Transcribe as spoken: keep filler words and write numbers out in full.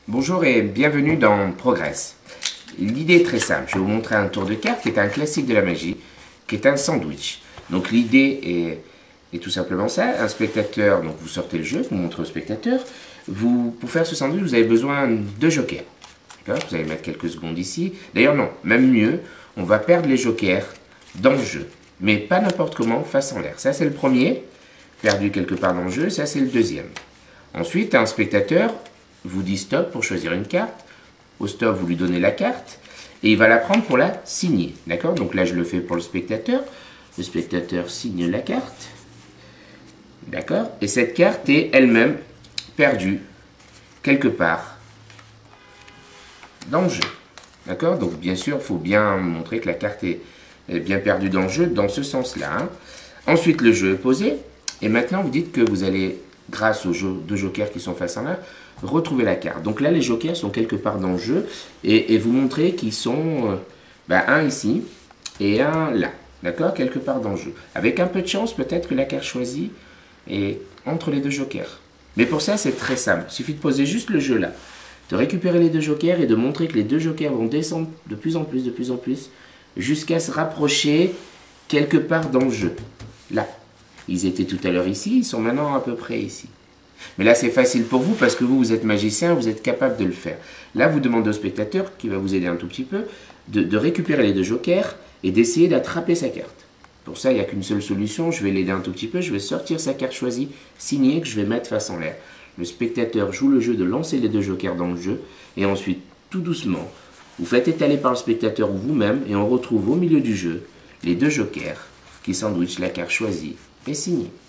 Bonjour et bienvenue dans Progress. L'idée est très simple, je vais vous montrer un tour de carte qui est un classique de la magie, qui est un sandwich. Donc l'idée est, est tout simplement ça, un spectateur, donc vous sortez le jeu, vous montrez au spectateur, vous, pour faire ce sandwich vous avez besoin de jokers. Vous allez mettre quelques secondes ici, d'ailleurs non, même mieux, on va perdre les jokers dans le jeu, mais pas n'importe comment, face en l'air. Ça c'est le premier, perdu quelque part dans le jeu, ça c'est le deuxième. Ensuite, un spectateur vous dit stop pour choisir une carte. Au stop, vous lui donnez la carte et il va la prendre pour la signer. D'accord? Donc là, je le fais pour le spectateur. Le spectateur signe la carte. D'accord? Et cette carte est elle-même perdue quelque part dans le jeu. D'accord? Donc bien sûr, il faut bien montrer que la carte est, est bien perdue dans le jeu, dans ce sens-là. Hein. Ensuite, le jeu est posé. Et maintenant, vous dites que vous allez, grâce aux jeux, deux jokers qui sont face en l'air, retrouver la carte. Donc là, les jokers sont quelque part dans le jeu et, et vous montrez qu'ils sont euh, ben, un ici et un là. D'accord? Quelque part dans le jeu. Avec un peu de chance, peut-être que la carte choisie est entre les deux jokers. Mais pour ça, c'est très simple. Il suffit de poser juste le jeu là, de récupérer les deux jokers et de montrer que les deux jokers vont descendre de plus en plus, de plus en plus, jusqu'à se rapprocher quelque part dans le jeu. Là. Ils étaient tout à l'heure ici, ils sont maintenant à peu près ici. Mais là, c'est facile pour vous parce que vous, vous êtes magicien, vous êtes capable de le faire. Là, vous demandez au spectateur, qui va vous aider un tout petit peu, de, de récupérer les deux jokers et d'essayer d'attraper sa carte. Pour ça, il n'y a qu'une seule solution, je vais l'aider un tout petit peu, je vais sortir sa carte choisie, signée, que je vais mettre face en l'air. Le spectateur joue le jeu de lancer les deux jokers dans le jeu, et ensuite, tout doucement, vous faites étaler par le spectateur ou vous-même, et on retrouve au milieu du jeu les deux jokers qui sandwichent la carte choisie et signée.